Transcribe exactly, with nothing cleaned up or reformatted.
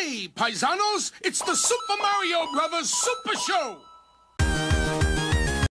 Hey, paisanos, it's the Super Mario Brothers Super Show!